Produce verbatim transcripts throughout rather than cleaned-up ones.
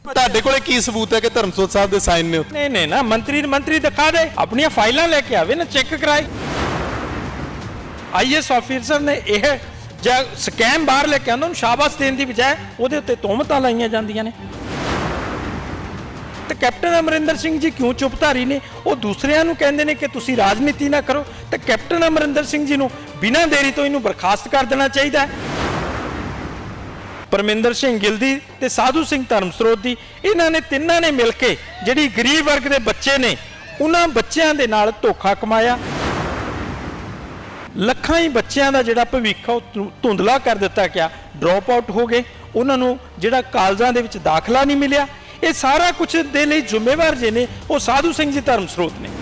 ਤੁਹਾਡੇ ਕੋਲੇ ਕੀ ਸਬੂਤ ਹੈ ਕਿ ਧਰਮਸੋਤ ਸਾਹਿਬ ਦੇ ਸਾਈਨ ਨੇ? नहीं नहीं ना मंत्री मंत्री दिखा दे अपनी फाइल लेके आवे ना चेक कराए। आई एस ऑफिसर ने यह जो स्कैम बाहर लेके आंदा शाबाश देने की बजाय ਉਹਦੇ ਉੱਤੇ ਤੋਹਮਤਾਂ ਲਾਈਆਂ ਜਾਂਦੀਆਂ ਨੇ। ਤੇ ਕੈਪਟਨ ਅਮਰਿੰਦਰ ਸਿੰਘ ਜੀ ਕਿਉਂ ਚੁੱਪਧਾਰੀ ਨੇ? ਉਹ ਦੂਸਰਿਆਂ ਨੂੰ ਕਹਿੰਦੇ ਨੇ ਕਿ ਤੁਸੀਂ ਰਾਜਨੀਤੀ ਨਾ ਕਰੋ, ਤੇ ਕੈਪਟਨ ਅਮਰਿੰਦਰ ਸਿੰਘ ਜੀ ਨੂੰ ਬਿਨਾਂ ਦੇਰੀ ਤੋਂ ਇਹਨੂੰ ਬਰਖਾਸਤ ਕਰ ਦੇਣਾ ਚਾਹੀਦਾ ਹੈ। परमिंदर सिंह गिल दी ते साधु सिंह धर्मसरोत दी इन्हां ने तिन्हां ने मिल के जिहड़ी गरीब वर्ग के बच्चे ने उन्हां बच्चों के नाल धोखा कमाया। लखां ही बच्चों का जिहड़ा भविख धुंधला कर दिता गया, ड्रॉप आउट हो गए, उन्होंने जिहड़ा कालजां दे विच दाखला नहीं मिलिया। ये सारा कुछ दे लई जिम्मेवार जे ने वो साधु सिंह जी धर्मसरोत ने,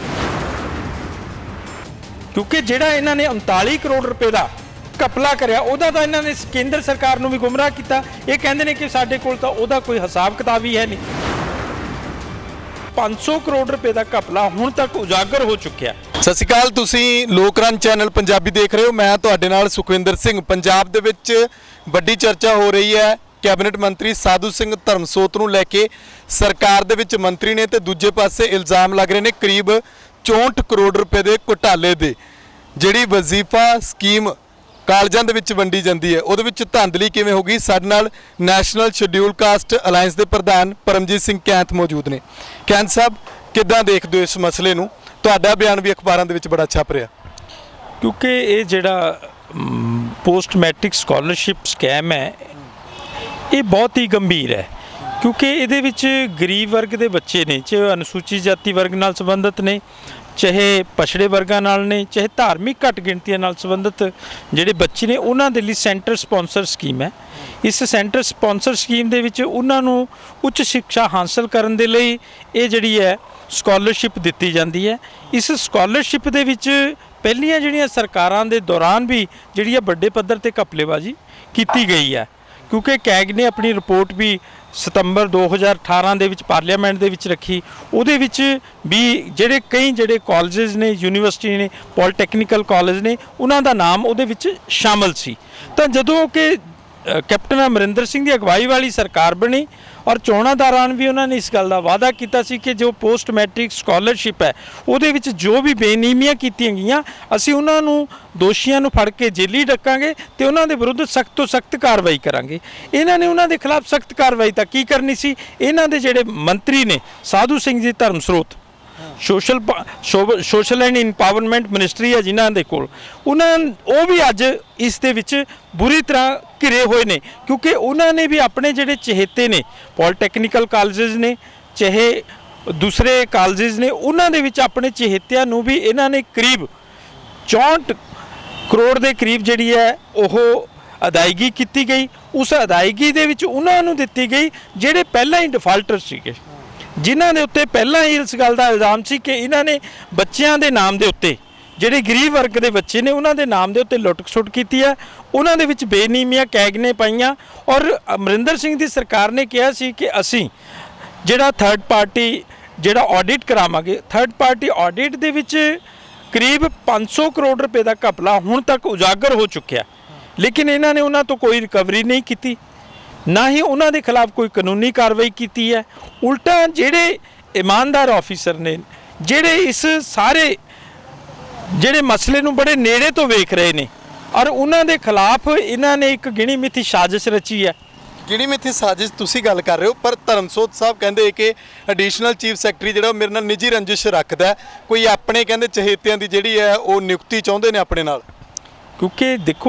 क्योंकि जिहड़ा इन्हां ने उनताली करोड़ रुपए का घपला करिया उहदा तां इन्हां ने केंद्र सरकार नूं भी गुमराह किया। ये कहंदे ने कि साडे कोल तां उहदा कोई हिसाब किताब ही है नहीं। पाँच सौ करोड़ रुपए का घपला हुण तक उजागर हो चुकिया। सत श्री अकाल, तुसीं लोकरन चैनल पंजाबी देख रहे हो। मैं तुहाडे नाल सुखविंदर सिंह। पंजाब दे विच वड्डी चर्चा हो रही है कैबिनेट मंत्री साधु सिंह धर्मसोत नूं लैके। सरकार दे विच मंत्री ने ते दूजे पासे इल्जाम लग रहे ने करीब चौंठ करोड़ रुपए के घोटाले दे। जिहड़ी वजीफा स्कीम कालजां दे विच वंडी जाती है उहदे विच धांधली किवें हो गई? साडे नाल नैशनल शेड्यूल कास्ट अलायंस के प्रधान परमजीत सिंह कैंथ मौजूद ने। कैंथ साहब, किद्दां देखदे हो इस मसले नूं? तुहाडा बयान भी अखबारां दे विच बड़ा छप रहा, क्योंकि ये जिहड़ा पोस्ट मैट्रिक स्कॉलरशिप स्कैम है ये बहुत ही गंभीर है, क्योंकि इहदे विच गरीब वर्ग के बच्चे ने, चाहे अनुसूचित जाति वर्ग नाल संबंधित ने, चाहे पछड़े वर्गां नाल ने, चाहे धार्मिक घट गिणतियां नाल संबंधित जिहड़े बच्चे ने उन्हां दे लई सेंटर स्पॉन्सर स्कीम है। इस सेंटर स्पॉन्सर स्कीम दे विच उन्हां नूं उच्च शिक्षा हासिल करन दे लई ये जिहड़ी है स्कॉलरशिप दित्ती जांदी है। इस स्कॉलरशिप दे विच पहलियां जिहड़ियां सरकारां दे दौरान भी जिहड़ी वड्डे पद्धर ते घपलेबाजी कीती गई है, क्योंकि कैग ने अपनी रिपोर्ट भी सितंबर दो हज़ार अठारह दे विच पार्लीमेंट दे विच रखी। उहदे विच भी जिहड़े कई जिहड़े कॉलेजेस ने, यूनीवर्सिटी ने, पॉलीटैक्नीकल कॉलेज ने, उन्हां दा नाम उहदे विच शामिल सी। तां जदों कि कैप्टन अमरिंदर सिंह की अगवाई वाली सरकार बनी और चोणां दौरान भी उन्होंने इस गल का वादा किया सी कि जो पोस्ट मैट्रिक स्कॉलरशिप है उहदे विच जो भी बेनियमियां कीतियां गईयां असीं उन्हां नूं दोषियां नूं फड़ के जेली डकांगे ते उन्हां दे विरुद्ध सख्त तो सख्त कार्रवाई करांगे। इन्हां ने उन्हां दे खिलाफ सख्त कार्रवाई तां की करनी सी? इन्हां दे जिहड़े मंत्री ने Sadhu Singh ji Dharamsot social social and empowerment ministry है जिन्हां दे कोल, उन्हां वो भी अज इस दे विच बुरी तरह घिरे हुए ने, क्योंकि उन्होंने भी अपने जिहड़े चहेते ने पॉलीटैक्नीकल कॉलेजेस ने चाहे दूसरे कॉलेजेस ने उन्हां दे विच अपने चहेतियां नूं भी इन्हां ने करीब चौंठ करोड़ के करीब जिहड़ी है वो अदायगी की गई। उस अदायगी दे विच उन्हां नूं दित्ती गई जिहड़े पहलां ही डिफाल्टर सीगे, जिन्हां दे उत्ते पहलां ही इस गल का इल्जाम सी कि इन्हां ने बच्चों के नाम के उत्ते ਜਿਹੜੇ गरीब वर्ग के बच्चे ने उन्होंने दे नाम के उत्ते लुट खसुट की है, उन्होंने विच बेनीमियां कैग ने पाईयां। और अमरिंदर सिंह की सरकार ने कहा सी कि असी जिहड़ा थर्ड पार्टी जिहड़ा ऑडिट करावांगे, थर्ड पार्टी ऑडिट दे विच करीब पाँच सौ करोड़ रुपए का घपला हुण तक उजागर हो चुकिया, लेकिन इन्होंने उन्हां तो कोई रिकवरी नहीं की, ना ही उन्हां दे खिलाफ कोई कानूनी कार्रवाई की है। उल्टा जिहड़े ईमानदार ऑफिसर ने जिहड़े इस सारे ਜਿਹੜੇ मसले ਨੂੰ बड़े नेड़े तो वेख रहे हैं और उन्होंने खिलाफ इन्होंने एक गिणी मिथी साजिश रची है। गिणी मिथी साजिश तुसी गल कर रहे हो, पर धर्मसोत साहब कहते कि एडिशनल चीफ सैकटरी जो मेरे नाल निजी रंजिश रखता है, कोई अपने कहते चहेतियां की जिहड़ी है वो नियुक्ति चाहते हैं अपने नाल। क्योंकि देखो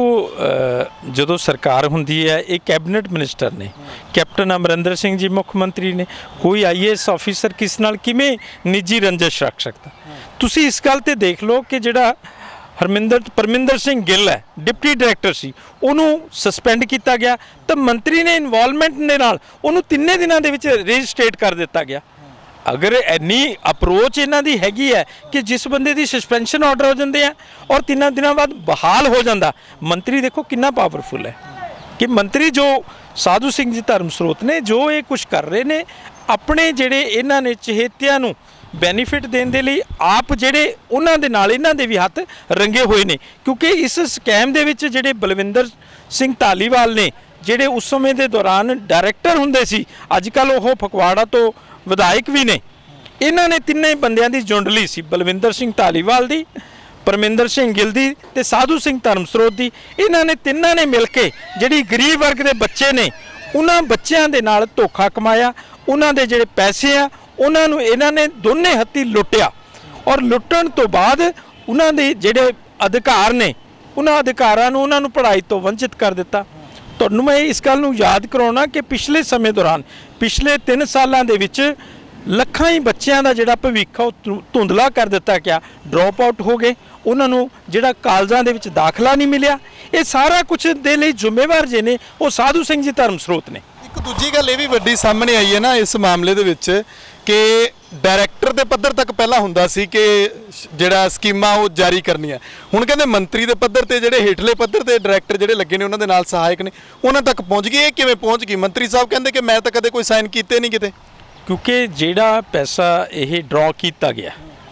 जो सरकार होंदी है एक कैबिनेट मिनिस्टर ने, कैप्टन अमरिंदर सिंह जी मुख्य मंत्री ने, कोई आई ए एस ऑफिसर किस नाल किवें निजी रंजिश रख सकता? तुसी इस गल ते देख लो कि जिहड़ा हरमिंदर परमिंदर सिंह गिल है डिप्टी डायरैक्टर सी, उन्होंने सस्पेंड किया गया, तो मंत्री ने इनवॉल्वमेंट दे नाल उन्होंने तिन्ने दिनों दे विच रजिस्ट्रेट कर दिता गया। अगर इन्नी अप्रोच इन्हां दी हैगी है कि जिस बंदे दी सस्पेंशन ऑर्डर हो जाते हैं और तीन दिनों बाद बहाल हो जाता, मंत्री देखो कितना पावरफुल है कि मंत्री जो साधु सिंह जी धर्मसरोत ने जो ये कुछ कर रहे ने अपने जिहड़े इन्हां ने चहेतियां नूं बेनीफिट देने के लिए आप जिहड़े उन्हां दे नाल इन्हां दे भी हत्थ रंगे हुए ने, क्योंकि इस स्कैम दे विच जिहड़े बलविंदर सिंह धालीवाल ने ਜਿਹੜੇ ਉਸ ਸਮੇਂ ਦੇ ਦੌਰਾਨ ਡਾਇਰੈਕਟਰ ਹੁੰਦੇ ਸੀ, ਅੱਜ ਕੱਲ੍ਹ ਉਹ ਫਗਵਾੜਾ ਤੋਂ ਵਿਧਾਇਕ ਵੀ ਨੇ। ਇਹਨਾਂ ਨੇ ਤਿੰਨੇ ਬੰਦਿਆਂ ਦੀ ਜੁੰਡਲੀ ਸੀ, ਬਲਵਿੰਦਰ ਸਿੰਘ ਧਾਲੀਵਾਲ ਦੀ, ਪਰਮਿੰਦਰ ਸਿੰਘ ਗਿੱਲ ਦੀ ਤੇ ਸਾਧੂ ਸਿੰਘ ਧਰਮਸਰੋਤ ਦੀ। ਇਹਨਾਂ ਨੇ ਤਿੰਨਾਂ ਨੇ ਮਿਲ ਕੇ ਜਿਹੜੀ ਗਰੀਬ ਵਰਗ ਦੇ ਬੱਚੇ ਨੇ ਉਹਨਾਂ ਬੱਚਿਆਂ ਦੇ ਨਾਲ ਧੋਖਾ ਕਮਾਇਆ। ਉਹਨਾਂ ਦੇ ਜਿਹੜੇ ਪੈਸੇ ਆ ਉਹਨਾਂ ਨੂੰ ਇਹਨਾਂ ਨੇ ਦੋਨੇ ਹੱਥੀਂ ਲੁੱਟਿਆ, ਔਰ ਲੁੱਟਣ ਤੋਂ ਬਾਅਦ ਉਹਨਾਂ ਦੇ ਜਿਹੜੇ ਅਧਿਕਾਰ ਨੇ ਉਹਨਾਂ ਅਧਿਕਾਰਾਂ ਨੂੰ ਉਹਨਾਂ ਨੂੰ ਪੜ੍ਹਾਈ ਤੋਂ ਵੰਚਿਤ ਕਰ ਦਿੱਤਾ। ਤੁਹਾਨੂੰ ਮੈਂ ਇਸ ਗੱਲ ਨੂੰ ਯਾਦ ਕਰਾਉਣਾ ਕਿ ਪਿਛਲੇ ਸਮੇਂ ਦੌਰਾਨ ਪਿਛਲੇ ਤਿੰਨ ਸਾਲਾਂ ਦੇ ਵਿੱਚ ਲੱਖਾਂ ਹੀ ਬੱਚਿਆਂ ਦਾ ਜਿਹੜਾ ਭਵਿੱਖ ਉਹ ਧੁੰਦਲਾ ਕਰ ਦਿੱਤਾ ਗਿਆ, ਡ੍ਰੌਪ ਆਊਟ ਹੋ ਗਏ, ਉਹਨਾਂ ਨੂੰ ਜਿਹੜਾ ਕਾਲਜਾਂ ਦੇ ਵਿੱਚ ਦਾਖਲਾ ਨਹੀਂ ਮਿਲਿਆ। ਇਹ ਸਾਰਾ ਕੁਝ ਦੇ ਲਈ ਜ਼ਿੰਮੇਵਾਰ ਜੇ ਨੇ ਉਹ ਸਾਧੂ ਸਿੰਘ ਜੀ ਧਰਮਸਰੋਤ ਨੇ। ਇੱਕ ਦੂਜੀ ਗੱਲ ਇਹ ਵੀ ਵੱਡੀ ਸਾਹਮਣੇ ਆਈ ਹੈ ਨਾ ਇਸ ਮਾਮਲੇ ਦੇ ਵਿੱਚ ਕਿ ਡਾਇਰੈਕਟਰ ਦੇ ਪੱਧਰ ਤੱਕ ਪਹਿਲਾਂ ਹੁੰਦਾ ਸੀ ਕਿ ਜਿਹੜਾ ਸਕੀਮਾਂ ਉਹ ਜਾਰੀ ਕਰਨੀਆਂ, ਹੁਣ ਕਹਿੰਦੇ ਮੰਤਰੀ ਦੇ ਪੱਧਰ ਤੇ ਜਿਹੜੇ ਹੇਠਲੇ ਪੱਧਰ ਤੇ ਡਾਇਰੈਕਟਰ ਜਿਹੜੇ ਲੱਗੇ ਨੇ ਉਹਨਾਂ ਦੇ ਨਾਲ ਸਹਾਇਕ ਨੇ ਉਹਨਾਂ ਤੱਕ ਪਹੁੰਚ ਗਈ। ਇਹ ਕਿਵੇਂ ਪਹੁੰਚ ਗਈ? ਮੰਤਰੀ ਸਾਹਿਬ ਕਹਿੰਦੇ ਕਿ ਮੈਂ ਤਾਂ ਕਦੇ ਕੋਈ ਸਾਈਨ ਕੀਤੇ ਨਹੀਂ ਕਿਤੇ। ਕਿਉਂਕਿ ਜਿਹੜਾ ਪੈਸਾ ਇਹ ਡਰਾ ਕੀਤਾ ਗਿਆ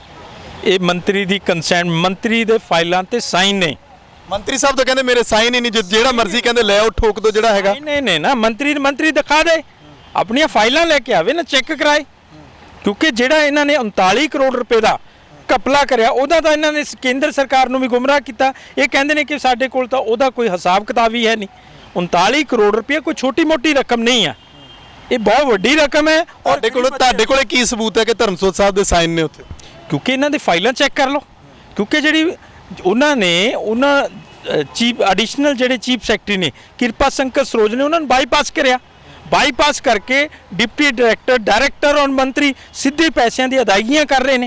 ਇਹ ਮੰਤਰੀ ਦੀ ਕੰਸੈਂਟ, ਮੰਤਰੀ ਦੇ ਫਾਈਲਾਂ ਤੇ ਸਾਈਨ ਨੇ। ਮੰਤਰੀ ਸਾਹਿਬ ਤਾਂ ਕਹਿੰਦੇ ਮੇਰੇ ਸਾਈਨ ਹੀ ਨਹੀਂ, ਜਿਹੜਾ ਮਰਜ਼ੀ ਕਹਿੰਦੇ ਲੈ ਆਓ ਠੋਕ ਦੋ ਜਿਹੜਾ ਹੈਗਾ। ਨਹੀਂ ਨਹੀਂ ਨਾ, ਮੰਤਰੀ ਮੰਤਰੀ ਦਿਖਾ ਦੇ, ਆਪਣੀਆਂ ਫਾਈਲਾਂ ਲੈ ਕੇ ਆਵੇ ਨਾ, ਚੈੱਕ ਕਰਾਏ। ਕਿਉਂਕਿ ਜਿਹੜਾ ਇਹਨਾਂ ਨੇ ਉਨਤਾਲੀ ਕਰੋੜ ਰੁਪਏ ਦਾ ਘਪਲਾ ਕਰਿਆ ਉਹਦਾ ਤਾਂ ਇਹਨਾਂ ਨੇ ਕੇਂਦਰ ਸਰਕਾਰ ਨੂੰ ਵੀ ਗੁੰਮਰਾਹ ਕੀਤਾ। ਇਹ ਕਹਿੰਦੇ ਨੇ ਕਿ ਸਾਡੇ ਕੋਲ ਤਾਂ ਉਹਦਾ ਕੋਈ ਹਿਸਾਬ ਕਿਤਾਬ ਹੀ ਹੈ ਨਹੀਂ। ਉਨਤਾਲੀ ਕਰੋੜ ਰੁਪਏ ਕੋਈ ਛੋਟੀ ਮੋਟੀ ਰਕਮ ਨਹੀਂ ਆ, ਇਹ ਬਹੁਤ ਵੱਡੀ ਰਕਮ ਹੈ। ਔਰ ਤੁਹਾਡੇ ਕੋਲ ਤੁਹਾਡੇ ਕੋਲੇ ਕੀ ਸਬੂਤ ਹੈ ਕਿ ਧਰਮਸੋਤ ਸਾਹਿਬ ਦੇ ਸਾਈਨ ਨੇ ਉੱਥੇ? ਕਿਉਂਕਿ ਇਹਨਾਂ ਦੇ ਫਾਈਲਾਂ ਚੈੱਕ ਕਰ ਲਓ। ਕਿਉਂਕਿ ਜਿਹੜੀ ਉਹਨਾਂ ਨੇ ਉਹਨਾਂ ਚੀਫ ਐਡੀਸ਼ਨਲ ਜਿਹੜੇ ਚੀਫ ਸੈਕਟਰੀ ਨੇ ਕਿਰਪਾ ਸ਼ੰਕਰ ਸਰੋਜ ਨੇ ਉਹਨਾਂ ਨੂੰ ਬਾਈਪਾਸ ਕਰਿਆ। ਬਾਈਪਾਸ ਕਰਕੇ ਡਿਪਟੀ ਡਾਇਰੈਕਟਰ ਡਾਇਰੈਕਟਰ ਔਰ ਮੰਤਰੀ ਸਿੱਧੇ ਪੈਸਿਆਂ ਦੀ ਅਦਾਇਗੀਆਂ ਕਰ ਰਹੇ ਨੇ,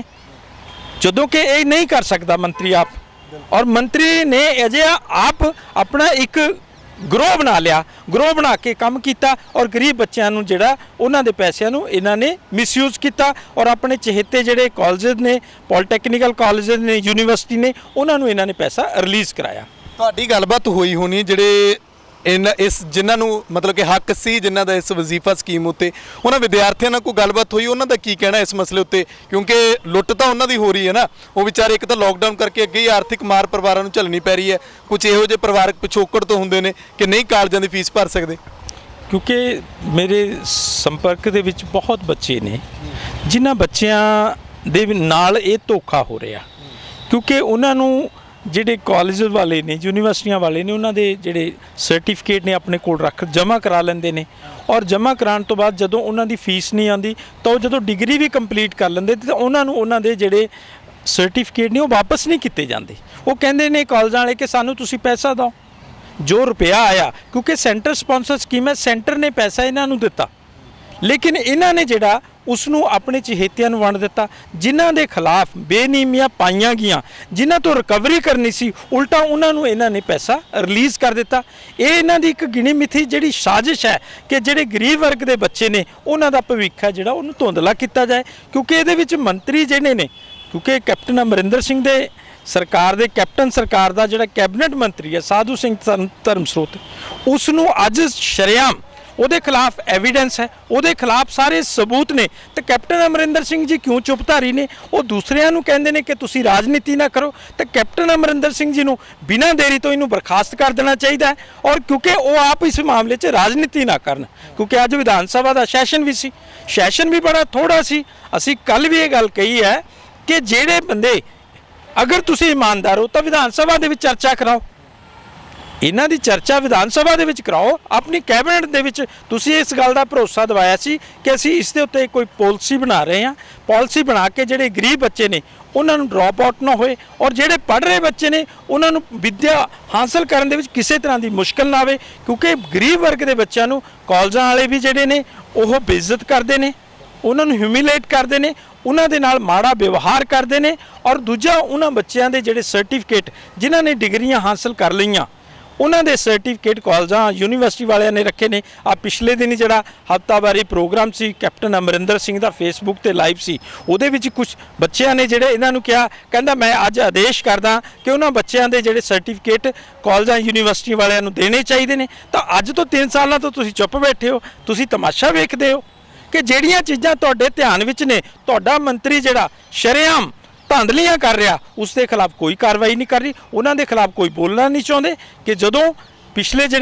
ਜਦੋਂ ਕਿ ਇਹ ਨਹੀਂ ਕਰ ਸਕਦਾ ਮੰਤਰੀ ਆਪ। ਔਰ ਮੰਤਰੀ ਨੇ ਅਜਿਹਾ ਆਪ ਆਪਣਾ ਇੱਕ ਗਰੋਹ ਬਣਾ ਲਿਆ, ਗਰੋਹ ਬਣਾ ਕੇ ਕੰਮ ਕੀਤਾ ਔਰ ਗਰੀਬ ਬੱਚਿਆਂ ਨੂੰ ਜਿਹੜਾ ਉਹਨਾਂ ਦੇ ਪੈਸਿਆਂ ਨੂੰ ਇਹਨਾਂ ਨੇ ਮਿਸਯੂਜ਼ ਕੀਤਾ ਔਰ ਆਪਣੇ ਚਹੇਤੇ ਜਿਹੜੇ ਕਾਲਜਸ ਨੇ, ਪੋਲੀਟੈਕਨੀਕਲ ਕਾਲਜਸ ਨੇ, ਯੂਨੀਵਰਸਿਟੀ ਨੇ, ਉਹਨਾਂ ਨੂੰ ਇਹਨਾਂ ਨੇ ਪੈਸਾ ਰਿਲੀਜ਼ ਕਰਾਇਆ। ਤੁਹਾਡੀ ਗੱਲਬਾਤ ਹੋਈ ਹੋਣੀ ਜਿਹੜੇ ਇਹਨਾਂ ਇਸ ਜਿਨ੍ਹਾਂ ਨੂੰ ਮਤਲਬ ਕਿ ਹੱਕ ਸੀ ਜਿਨ੍ਹਾਂ ਦਾ ਇਸ ਵਜ਼ੀਫਾ ਸਕੀਮ ਉੱਤੇ, ਉਹਨਾਂ ਵਿਦਿਆਰਥੀਆਂ ਨਾਲ ਕੋਈ ਗੱਲਬਾਤ ਹੋਈ? ਉਹਨਾਂ ਦਾ ਕੀ ਕਹਿਣਾ ਇਸ ਮਸਲੇ ਉੱਤੇ? ਕਿਉਂਕਿ ਲੁੱਟ ਤਾਂ ਉਹਨਾਂ ਦੀ ਹੋ ਰਹੀ ਹੈ ਨਾ, ਉਹ ਵਿਚਾਰੇ ਇੱਕ ਤਾਂ ਲੋਕਡਾਊਨ ਕਰਕੇ ਅੱਗੇ ਹੀ ਆਰਥਿਕ ਮਾਰ ਪਰਿਵਾਰਾਂ ਨੂੰ ਝੱਲਣੀ ਪੈ ਰਹੀ ਹੈ। ਕੁਝ ਇਹੋ ਜਿਹੇ ਪਰਿਵਾਰਕ ਪਿਛੋਕੜ ਤੋਂ ਹੁੰਦੇ ਨੇ ਕਿ ਨਹੀਂ ਕਾਲਜਾਂ ਦੀ ਫੀਸ ਭਰ ਸਕਦੇ। ਕਿਉਂਕਿ ਮੇਰੇ ਸੰਪਰਕ ਦੇ ਵਿੱਚ ਬਹੁਤ ਬੱਚੇ ਨੇ ਜਿਨ੍ਹਾਂ ਬੱਚਿਆਂ ਦੇ ਨਾਲ ਇਹ ਧੋਖਾ ਹੋ ਰਿਹਾ। ਕਿਉਂਕਿ ਉਹਨਾਂ ਨੂੰ ਜਿਹੜੇ ਕਾਲਜ ਵਾਲੇ ਨੇ, ਯੂਨੀਵਰਸਿਟੀਆਂ ਵਾਲੇ ਨੇ, ਉਹਨਾਂ ਦੇ ਜਿਹੜੇ ਸਰਟੀਫਿਕੇਟ ਨੇ ਆਪਣੇ ਕੋਲ ਰੱਖ ਜਮ੍ਹਾਂ ਕਰਾ ਲੈਂਦੇ ਨੇ ਔਰ ਜਮ੍ਹਾਂ ਕਰਾਉਣ ਤੋਂ ਬਾਅਦ ਜਦੋਂ ਉਹਨਾਂ ਦੀ ਫੀਸ ਨਹੀਂ ਆਉਂਦੀ ਤਾਂ ਉਹ ਜਦੋਂ ਡਿਗਰੀ ਵੀ ਕੰਪਲੀਟ ਕਰ ਲੈਂਦੇ ਤਾਂ ਉਹਨਾਂ ਨੂੰ ਉਹਨਾਂ ਦੇ ਜਿਹੜੇ ਸਰਟੀਫਿਕੇਟ ਨੇ ਉਹ ਵਾਪਸ ਨਹੀਂ ਕੀਤੇ ਜਾਂਦੇ। ਉਹ ਕਹਿੰਦੇ ਨੇ ਕਾਲਜਾਂ ਵਾਲੇ ਕਿ ਸਾਨੂੰ ਤੁਸੀਂ ਪੈਸਾ ਦਿਓ, ਜੋ ਰੁਪਇਆ ਆਇਆ। ਕਿਉਂਕਿ ਸੈਂਟਰ ਸਪਾਂਸਰ ਸਕੀਮ ਹੈ, ਸੈਂਟਰ ਨੇ ਪੈਸਾ ਇਹਨਾਂ ਨੂੰ ਦਿੱਤਾ, ਲੇਕਿਨ ਇਹਨਾਂ ਨੇ ਜਿਹੜਾ ਉਸ ਨੂੰ ਆਪਣੇ ਚਹੇਤਿਆਂ ਨੂੰ ਵੰਡ ਦਿੱਤਾ। ਜਿਨ੍ਹਾਂ ਦੇ ਖਿਲਾਫ ਬੇਨੀਮੀਆਂ ਪਾਈਆਂ ਗਈਆਂ, ਜਿਨ੍ਹਾਂ ਤੋਂ ਰਿਕਵਰੀ ਕਰਨੀ ਸੀ, ਉਲਟਾ ਉਹਨਾਂ ਨੂੰ ਇਹਨਾਂ ਨੇ ਪੈਸਾ ਰਿਲੀਜ਼ ਕਰ ਦਿੱਤਾ। ਇਹ ਇਹਨਾਂ ਦੀ ਇੱਕ ਗਿਣੀ ਮਿਥੀ ਜਿਹੜੀ ਸਾਜ਼ਿਸ਼ ਹੈ ਕਿ ਜਿਹੜੇ ਗਰੀਬ ਵਰਗ ਦੇ ਬੱਚੇ ਨੇ ਉਹਨਾਂ ਦਾ ਭਵਿੱਖ ਹੈ ਜਿਹੜਾ ਉਹਨੂੰ ਧੁੰਦਲਾ ਕੀਤਾ ਜਾਏ। ਕਿਉਂਕਿ ਇਹਦੇ ਵਿੱਚ ਮੰਤਰੀ ਜਿਹੜੇ ਨੇ, ਕਿਉਂਕਿ ਕੈਪਟਨ ਅਮਰਿੰਦਰ ਸਿੰਘ ਦੇ ਸਰਕਾਰ ਦੇ ਕੈਪਟਨ ਸਰਕਾਰ ਦਾ ਜਿਹੜਾ ਕੈਬਨਿਟ ਮੰਤਰੀ ਹੈ ਸਾਧੂ ਸਿੰਘ ਧਰਮਸਰੋਤ, ਉਸ ਨੂੰ ਅੱਜ ਸ਼ਰੇਆਮ ਉਹਦੇ ਖਿਲਾਫ ਐਵੀਡੈਂਸ ਹੈ, ਉਹਦੇ ਖਿਲਾਫ ਸਾਰੇ ਸਬੂਤ ਨੇ, ਤੇ ਕੈਪਟਨ ਅਮਰਿੰਦਰ ਸਿੰਘ ਜੀ ਕਿਉਂ ਚੁੱਪ ਧਾਰੀ ਨੇ? ਉਹ ਦੂਸਰਿਆਂ ਨੂੰ ਕਹਿੰਦੇ ਨੇ ਕਿ ਤੁਸੀਂ ਰਾਜਨੀਤੀ ਨਾ ਕਰੋ, ਤੇ ਕੈਪਟਨ ਅਮਰਿੰਦਰ ਸਿੰਘ ਜੀ ਨੂੰ ਬਿਨਾਂ ਦੇਰੀ ਤੋਂ ਇਹਨੂੰ ਬਰਖਾਸਤ ਕਰ ਦੇਣਾ ਚਾਹੀਦਾ ਹੈ। ਔਰ ਕਿਉਂਕਿ ਉਹ ਆਪ ਇਸ ਮਾਮਲੇ 'ਚ ਰਾਜਨੀਤੀ ਨਾ ਕਰਨ, ਕਿਉਂਕਿ ਅੱਜ ਵਿਧਾਨ ਸਭਾ ਦਾ ਸੈਸ਼ਨ ਵੀ ਸੀ, ਸੈਸ਼ਨ ਵੀ ਬੜਾ ਥੋੜਾ ਸੀ। ਅਸੀਂ ਕੱਲ੍ਹ ਵੀ ਇਹ ਗੱਲ ਕਹੀ ਹੈ ਕਿ ਜਿਹੜੇ ਬੰਦੇ ਅਗਰ ਤੁਸੀਂ ਇਮਾਨਦਾਰ ਹੋ ਤਾਂ ਵਿਧਾਨ ਸਭਾ ਦੇ ਵਿੱਚ ਚਰਚਾ ਕਰਾਓ, ਇਹਨਾਂ ਦੀ ਚਰਚਾ ਵਿਧਾਨ ਸਭਾ ਦੇ ਵਿੱਚ ਕਰਾਓ। ਆਪਣੀ ਕੈਬਨਿਟ ਦੇ ਵਿੱਚ ਤੁਸੀਂ ਇਸ ਗੱਲ ਦਾ ਭਰੋਸਾ ਦਿਵਾਇਆ ਸੀ ਕਿ ਅਸੀਂ ਇਸ ਦੇ ਉੱਤੇ ਕੋਈ ਪਾਲਿਸੀ ਬਣਾ ਰਹੇ ਹਾਂ, ਪਾਲਿਸੀ ਬਣਾ ਕੇ ਜਿਹੜੇ ਗਰੀਬ ਬੱਚੇ ਨੇ ਉਹਨਾਂ ਨੂੰ ਡ੍ਰੌਪ ਆਊਟ ਨਾ ਹੋਏ ਔਰ ਜਿਹੜੇ ਪੜ੍ਹ ਰਹੇ ਬੱਚੇ ਨੇ ਉਹਨਾਂ ਨੂੰ ਵਿੱਦਿਆ ਹਾਸਲ ਕਰਨ ਦੇ ਵਿੱਚ ਕਿਸੇ ਤਰ੍ਹਾਂ ਦੀ ਮੁਸ਼ਕਲ ਨਾ ਆਵੇ। ਕਿਉਂਕਿ ਗਰੀਬ ਵਰਗ ਦੇ ਬੱਚਿਆਂ ਨੂੰ ਕਾਲਜਾਂ ਵਾਲੇ ਵੀ ਜਿਹੜੇ ਨੇ ਉਹ ਬੇਇੱਜ਼ਤ ਕਰਦੇ ਨੇ, ਉਹਨਾਂ ਨੂੰ ਹਿਊਮਿਲੇਟ ਕਰਦੇ ਨੇ, ਉਹਨਾਂ ਦੇ ਨਾਲ ਮਾੜਾ ਵਿਵਹਾਰ ਕਰਦੇ ਨੇ। ਔਰ ਦੂਜਾ, ਉਹਨਾਂ ਬੱਚਿਆਂ ਦੇ ਜਿਹੜੇ ਸਰਟੀਫਿਕੇਟ ਜਿਨ੍ਹਾਂ ਨੇ ਡਿਗਰੀਆਂ ਹਾਸਲ ਕਰ ਲਈਆਂ ਉਹਨਾਂ ਦੇ ਸਰਟੀਫਿਕੇਟ ਕਾਲਜਾਂ ਯੂਨੀਵਰਸਿਟੀ ਵਾਲਿਆਂ ਨੇ ਰੱਖੇ ਨੇ। ਆ ਪਿਛਲੇ ਦਿਨ ਜਿਹੜਾ ਹਫ਼ਤਾਵਾਰੀ ਪ੍ਰੋਗਰਾਮ ਸੀ ਕੈਪਟਨ ਅਮਰਿੰਦਰ ਸਿੰਘ ਦਾ ਫੇਸਬੁੱਕ ਤੇ ਲਾਈਵ ਸੀ, ਉਹਦੇ ਵਿੱਚ ਕੁਝ ਬੱਚਿਆਂ ਨੇ ਜਿਹੜੇ ਇਹਨਾਂ ਨੂੰ ਕਿਹਾ, ਕਹਿੰਦਾ ਮੈਂ ਅੱਜ ਆਦੇਸ਼ ਕਰਦਾ ਕਿ ਉਹਨਾਂ ਬੱਚਿਆਂ ਦੇ ਜਿਹੜੇ ਸਰਟੀਫਿਕੇਟ ਕਾਲਜਾਂ ਯੂਨੀਵਰਸਿਟੀ ਵਾਲਿਆਂ ਨੂੰ ਦੇਣੇ ਚਾਹੀਦੇ ਨੇ। ਤਾਂ ਅੱਜ ਤੋਂ ਤਿੰਨ ਸਾਲਾਂ ਤੋਂ ਤੁਸੀਂ ਚੁੱਪ ਬੈਠੇ ਹੋ, ਤੁਸੀਂ ਤਮਾਸ਼ਾ ਵੇਖਦੇ ਹੋ ਕਿ ਜਿਹੜੀਆਂ ਚੀਜ਼ਾਂ ਤੁਹਾਡੇ ਧਿਆਨ ਵਿੱਚ ਨੇ, ਤੁਹਾਡਾ ਮੰਤਰੀ ਜਿਹੜਾ ਸ਼ਰੇਆਮ ਧਾਂਦਲੀਆਂ ਕਰ ਰਿਹਾ ਉਸ ਦੇ ਖਿਲਾਫ ਕੋਈ ਕਾਰਵਾਈ ਨਹੀਂ ਕਰ ਰਹੀ, ਉਹਨਾਂ ਦੇ ਖਿਲਾਫ ਕੋਈ ਬੋਲਣਾ ਨਹੀਂ ਚਾਹੁੰਦੇ। ਕਿ ਜਦੋਂ ਪਿਛਲੇ ਜਿਹੜੇ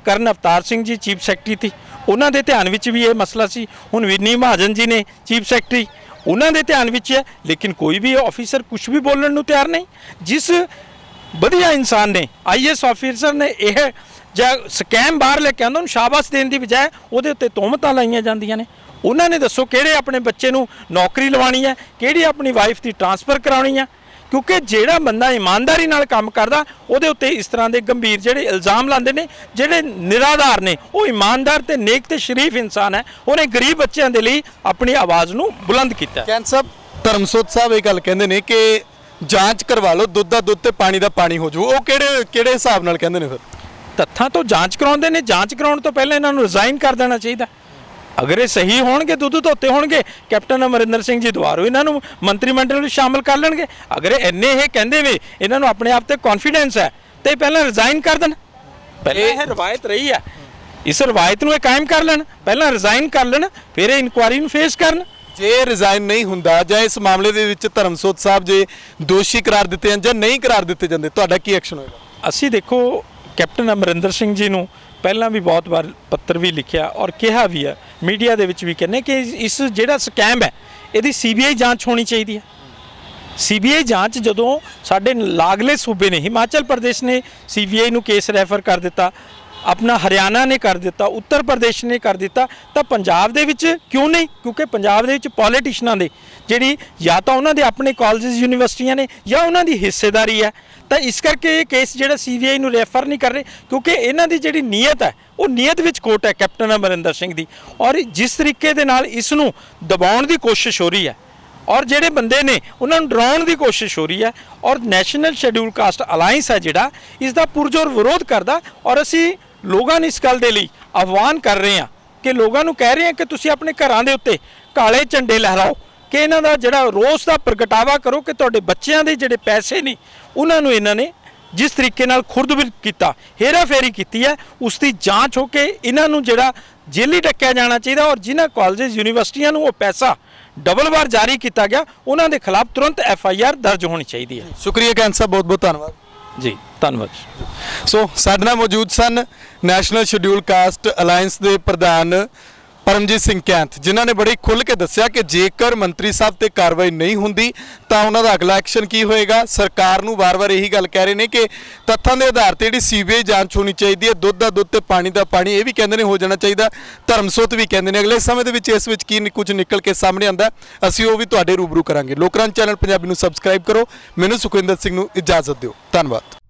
ਕਰਨ ਅਵਤਾਰ ਸਿੰਘ ਜੀ ਚੀਫ ਸੈਕਟਰੀ ਸੀ, ਉਹਨਾਂ ਦੇ ਧਿਆਨ ਵਿੱਚ ਵੀ ਇਹ ਮਸਲਾ ਸੀ। ਹੁਣ ਵਿਨੀ ਮਹਾਜਨ ਜੀ ਨੇ ਚੀਫ ਸੈਕਟਰੀ, ਉਹਨਾਂ ਦੇ ਧਿਆਨ ਵਿੱਚ ਹੈ, ਲੇਕਿਨ ਕੋਈ ਵੀ ਆਫੀਸਰ ਕੁਝ ਵੀ ਬੋਲਣ ਨੂੰ ਤਿਆਰ ਨਹੀਂ। ਜਿਸ ਵਧੀਆ ਇਨਸਾਨ ਨੇ, ਆਈ ਐਸ ਆਫੀਸਰ ਨੇ ਇਹ ਜਾਂ ਸਕੈਮ ਬਾਹਰ ਲੈ ਕੇ ਆਉਂਦਾ, ਉਹਨੂੰ ਸ਼ਾਬਾਸ਼ ਦੇਣ ਦੀ ਬਜਾਏ ਉਹਦੇ ਉੱਤੇ ਤੋਹਮਤਾਂ ਲਾਈਆਂ ਜਾਂਦੀਆਂ ਨੇ। ਉਹਨਾਂ ਨੇ ਦੱਸੋ ਕਿਹੜੇ ਆਪਣੇ ਬੱਚੇ ਨੂੰ ਨੌਕਰੀ ਲਵਾਉਣੀ ਹੈ, ਕਿਹੜੀ ਆਪਣੀ ਵਾਈਫ ਦੀ ਟਰਾਂਸਫਰ ਕਰਾਉਣੀ ਹੈ। ਕਿਉਂਕਿ ਜਿਹੜਾ ਬੰਦਾ ਇਮਾਨਦਾਰੀ ਨਾਲ ਕੰਮ ਕਰਦਾ ਉਹਦੇ ਉੱਤੇ ਇਸ ਤਰ੍ਹਾਂ ਦੇ ਗੰਭੀਰ ਜਿਹੜੇ ਇਲਜ਼ਾਮ ਲਾਉਂਦੇ ਨੇ, ਜਿਹੜੇ ਨਿਰਾਧਾਰ ਨੇ, ਉਹ ਇਮਾਨਦਾਰ ਤੇ ਨੇਕ ਤੇ ਸ਼ਰੀਫ ਇਨਸਾਨ ਹੈ। ਉਹਨੇ ਗਰੀਬ ਬੱਚਿਆਂ ਦੇ ਲਈ ਆਪਣੀ ਆਵਾਜ਼ ਨੂੰ ਬੁਲੰਦ ਕੀਤਾ। ਕੈਂਥ ਸਾਹਿਬ, ਧਰਮਸੋਤ ਸਾਹਿਬ ਇਹ ਗੱਲ ਕਹਿੰਦੇ ਨੇ ਕਿ ਜਾਂਚ ਕਰਵਾ ਲਓ, ਦੁੱਧ ਦਾ ਦੁੱਧ ਤੇ ਪਾਣੀ ਦਾ ਪਾਣੀ ਹੋ ਜਾਊ। ਉਹ ਕਿਹੜੇ ਕਿਹੜੇ ਹਿਸਾਬ ਨਾਲ ਕਹਿੰਦੇ ਨੇ? ਫਿਰ ਤੱਥਾਂ ਤੋਂ ਜਾਂਚ ਕਰਾਉਂਦੇ ਨੇ। ਜਾਂਚ ਕਰਾਉਣ ਤੋਂ ਪਹਿਲਾਂ ਇਹਨਾਂ ਨੂੰ ਰਿਜ਼ਾਈਨ ਕਰ ਦੇਣਾ ਚਾਹੀਦਾ। ਅਗਰ ਇਹ ਸਹੀ ਹੋਣਗੇ, ਦੁੱਧ ਧੋਤੇ ਹੋਣਗੇ, ਕੈਪਟਨ ਅਮਰਿੰਦਰ ਸਿੰਘ ਜੀ ਦੁਬਾਰਾ ਇਹਨਾਂ ਨੂੰ ਮੰਤਰੀ ਮੰਡਲ ਵਿੱਚ ਸ਼ਾਮਲ ਕਰ ਲੈਣਗੇ। ਅਗਰ ਇੰਨੇ ਇਹ ਕਹਿੰਦੇ ਵੇ ਇਹਨਾਂ ਨੂੰ ਆਪਣੇ ਆਪ ਤੇ ਕੌਨਫੀਡੈਂਸ ਹੈ ਤੇ ਪਹਿਲਾਂ ਰਿਜ਼ਾਈਨ ਕਰ ਦੇਣ। ਪਹਿਲਾਂ ਇਹ ਰਵਾਇਤ ਰਹੀ ਹੈ, ਇਸ ਰਵਾਇਤ ਨੂੰ ਇਹ ਕਾਇਮ ਕਰ ਲੈਣ, ਪਹਿਲਾਂ ਰਿਜ਼ਾਈਨ ਕਰ ਲੈਣ, ਫਿਰ ਇਹ ਇਨਕੁਆਇਰੀ ਨੂੰ ਫੇਸ ਕਰਨ। ਜੇ ਰਿਜ਼ਾਈਨ ਨਹੀਂ ਹੁੰਦਾ ਜਾਂ ਇਸ ਮਾਮਲੇ ਦੇ ਵਿੱਚ ਧਰਮਸੋਤ ਸਾਹਿਬ ਜੇ ਦੋਸ਼ੀ ਕਰਾਰ ਦਿੱਤੇ ਜਾਂ ਨਹੀਂ ਕਰਾਰ ਦਿੱਤੇ ਜਾਂਦੇ, ਤੁਹਾਡਾ ਕੀ ਐਕਸ਼ਨ ਹੋਏਗਾ? ਅਸੀਂ ਦੇਖੋ ਕੈਪਟਨ ਅਮਰਿੰਦਰ ਸਿੰਘ ਜੀ ਨੂੰ ਪਹਿਲਾਂ ਵੀ ਬਹੁਤ ਵਾਰ ਪੱਤਰ ਵੀ ਲਿਖਿਆ ਔਰ ਕਿਹਾ ਵੀ ਹੈ, ਮੀਡੀਆ ਦੇ ਵਿੱਚ ਵੀ ਕਹਿੰਦੇ ਕਿ ਇਸ ਜਿਹੜਾ ਸਕੈਮ ਹੈ ਇਹਦੀ ਸੀ ਬੀ ਆਈ ਜਾਂਚ ਹੋਣੀ ਚਾਹੀਦੀ ਹੈ। ਸੀ ਬੀ ਆਈ ਜਾਂਚ ਜਦੋਂ ਸਾਡੇ ਲਾਗਲੇ ਸੂਬੇ ਨੇ, ਹਿਮਾਚਲ ਪ੍ਰਦੇਸ਼ ਨੇ ਸੀ ਬੀ ਆਈ ਨੂੰ ਕੇਸ ਰੈਫਰ ਕਰ ਦਿੱਤਾ, ਆਪਣਾ ਹਰਿਆਣਾ ਨੇ ਕਰ ਦਿੱਤਾ, ਉੱਤਰ ਪ੍ਰਦੇਸ਼ ਨੇ ਕਰ ਦਿੱਤਾ, ਤਾਂ ਪੰਜਾਬ ਦੇ ਵਿੱਚ ਕਿਉਂ ਨਹੀਂ? ਕਿਉਂਕਿ ਪੰਜਾਬ ਦੇ ਵਿੱਚ ਪੋਲੀਟੀਸ਼ਨਾਂ ਦੇ ਜਿਹੜੀ ਜਾਂ ਤਾਂ ਉਹਨਾਂ ਦੇ ਆਪਣੇ ਕਾਲਜਸ ਯੂਨੀਵਰਸਿਟੀਆਂ ਨੇ ਜਾਂ ਉਹਨਾਂ ਦੀ ਹਿੱਸੇਦਾਰੀ ਹੈ। ਤਾਂ ਇਸ ਕਰਕੇ ਇਹ ਕੇਸ ਜਿਹੜਾ ਸੀ ਬੀ ਆਈ ਨੂੰ ਰੈਫਰ ਨਹੀਂ ਕਰ ਰਹੇ, ਕਿਉਂਕਿ ਇਹਨਾਂ ਦੀ ਜਿਹੜੀ ਨੀਅਤ ਹੈ ਉਹ ਨੀਅਤ ਵਿੱਚ ਖੋਟ ਹੈ ਕੈਪਟਨ ਅਮਰਿੰਦਰ ਸਿੰਘ ਦੀ। ਔਰ ਜਿਸ ਤਰੀਕੇ ਦੇ ਨਾਲ ਇਸ ਨੂੰ ਦਬਾਉਣ ਦੀ ਕੋਸ਼ਿਸ਼ ਹੋ ਰਹੀ ਹੈ ਔਰ ਜਿਹੜੇ ਬੰਦੇ ਨੇ ਉਹਨਾਂ ਨੂੰ ਡਰਾਉਣ ਦੀ ਕੋਸ਼ਿਸ਼ ਹੋ ਰਹੀ ਹੈ, ਔਰ ਨੈਸ਼ਨਲ ਸ਼ੈਡਿਊਲ ਕਾਸਟ ਅਲਾਈਅੰਸ ਹੈ ਜਿਹੜਾ ਇਸ ਦਾ ਪੁਰਜ਼ੋਰ ਵਿਰੋਧ ਕਰਦਾ। ਔਰ ਅਸੀਂ ਲੋਕਾਂ ਨੂੰ ਇਸ ਗੱਲ ਦੇ ਲਈ ਆਹਵਾਨ ਕਰ ਰਹੇ ਹਾਂ ਕਿ ਲੋਕਾਂ ਨੂੰ ਕਹਿ ਰਹੇ ਹਾਂ ਕਿ ਤੁਸੀਂ ਆਪਣੇ ਘਰਾਂ ਦੇ ਉੱਤੇ ਕਾਲੇ ਝੰਡੇ ਲਹਿਰਾਓ, ਕਿ ਇਹਨਾਂ ਦਾ ਜਿਹੜਾ ਰੋਸ ਦਾ ਪ੍ਰਗਟਾਵਾ ਕਰੋ ਕਿ ਤੁਹਾਡੇ ਬੱਚਿਆਂ ਦੇ ਜਿਹੜੇ ਪੈਸੇ ਨੇ ਉਹਨਾਂ ਨੂੰ ਇਹਨਾਂ ਨੇ ਜਿਸ ਤਰੀਕੇ ਨਾਲ ਖੁਰਦ-ਬੁਰਦ ਕੀਤਾ, ਹੇਰਾਫੇਰੀ ਕੀਤੀ ਹੈ, ਉਸ ਦੀ ਜਾਂਚ ਹੋ ਕੇ ਇਹਨਾਂ ਨੂੰ ਜਿਹੜਾ ਜੇਲੀ ਡੱਕਿਆ ਜਾਣਾ ਚਾਹੀਦਾ। ਔਰ ਜਿਨ੍ਹਾਂ ਕਾਲਜਸ ਯੂਨੀਵਰਸਿਟੀਆਂ ਨੂੰ ਉਹ ਪੈਸਾ ਡਬਲ ਵਾਰ ਜਾਰੀ ਕੀਤਾ ਗਿਆ, ਉਹਨਾਂ ਦੇ ਖਿਲਾਫ ਤੁਰੰਤ ਐਫ ਆਈ ਆਰ ਦਰਜ ਹੋਣੀ ਚਾਹੀਦੀ ਹੈ। ਸ਼ੁਕਰੀਆ ਕੈਂਥ ਸਾਹਿਬ, ਬਹੁਤ ਬਹੁਤ ਧੰਨਵਾਦ ਜੀ। ਧੰਨਵਾਦ। ਸੋ ਸਾਡੇ ਨਾਲ ਮੌਜੂਦ ਸਨ ਨੈਸ਼ਨਲ ਸ਼ੈਡਿਊਲ ਕਾਸਟ ਅਲਾਈਅੰਸ ਦੇ ਪ੍ਰਧਾਨ ਪਰਮਜੀਤ ਸਿੰਘ ਕੈਂਥ, ਜਿਨ੍ਹਾਂ ਨੇ ਬੜੀ ਖੁੱਲ੍ਹ ਕੇ ਦੱਸਿਆ ਕਿ ਜੇਕਰ ਮੰਤਰੀ ਸਾਹਿਬ ਤੇ ਕਾਰਵਾਈ ਨਹੀਂ ਹੁੰਦੀ ਤਾਂ ਉਹਨਾਂ ਦਾ ਅਗਲਾ ਐਕਸ਼ਨ ਕੀ ਹੋਏਗਾ। ਸਰਕਾਰ ਨੂੰ ਵਾਰ-ਵਾਰ ਇਹੀ ਗੱਲ ਕਹਿ ਰਹੇ ਨੇ ਕਿ ਤੱਥਾਂ ਦੇ ਆਧਾਰ ਤੇ ਜਿਹੜੀ ਸੀ ਬੀ ਆਈ ਜਾਂਚ ਹੋਣੀ ਚਾਹੀਦੀ ਹੈ, ਦੁੱਧ ਦਾ ਦੁੱਧ ਤੇ ਪਾਣੀ ਦਾ ਪਾਣੀ, ਇਹ ਵੀ ਕਹਿੰਦੇ ਨੇ ਹੋ ਜਾਣਾ ਚਾਹੀਦਾ। ਧਰਮਸੋਤ ਵੀ ਕਹਿੰਦੇ ਨੇ। ਅਗਲੇ ਸਮੇਂ ਦੇ ਵਿੱਚ ਇਸ ਵਿੱਚ ਕੀ ਕੁਝ ਨਿਕਲ ਕੇ ਸਾਹਮਣੇ ਆਉਂਦਾ ਅਸੀਂ ਉਹ ਵੀ ਤੁਹਾਡੇ ਰੂਬਰੂ ਕਰਾਂਗੇ। ਲੋਕਰਾਜ ਚੈਨਲ ਪੰਜਾਬੀ ਨੂੰ ਸਬਸਕ੍ਰਾਈਬ ਕਰੋ। ਮੈਨੂੰ ਸੁਖਵਿੰਦਰ ਸਿੰਘ ਨੂੰ ਇਜਾਜ਼ਤ ਦਿਓ। ਧੰਨਵਾਦ।